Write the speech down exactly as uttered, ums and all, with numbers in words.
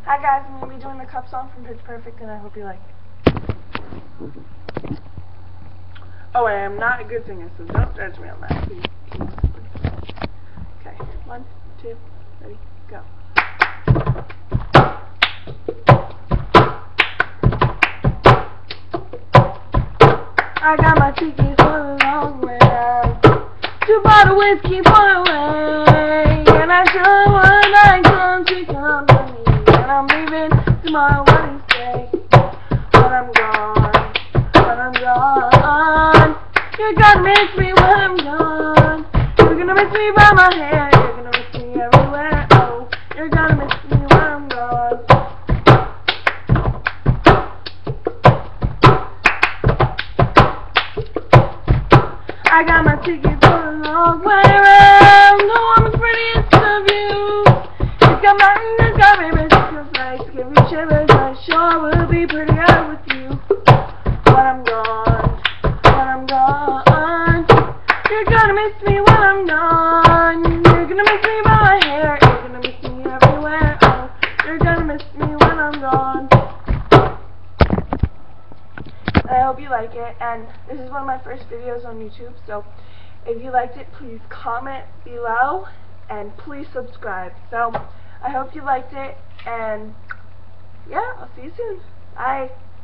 Hi guys, I'm going to be doing the cup song from Pitch Perfect, and I hope you like it. Oh, I am not a good singer, so don't judge me on that, please. Okay, one, two, ready, go. I got my ticket for the long way out. Two bottle whiskey for the way, and I sure would like some to company. And I'm leaving tomorrow, what do you say? When I'm gone, when I'm gone, you're gonna miss me when I'm gone. You're gonna miss me by my hair, you're gonna miss me everywhere. Oh, you're gonna miss me when I'm gone. I got my ticket for the long way around. No woman's prettiest of you. It's got mountains, it's got rivers, it's got flights, give you shivers. I sure will be prettier with you. When I'm gone, when I'm gone, you're gonna miss me when I'm gone. You're gonna miss me by my hair, you're gonna miss me everywhere. Oh, you're gonna miss me when I'm gone. I hope you like it, and this is one of my first videos on YouTube, so if you liked it, please comment below, and please subscribe. So, I hope you liked it, and yeah, I'll see you soon. Bye.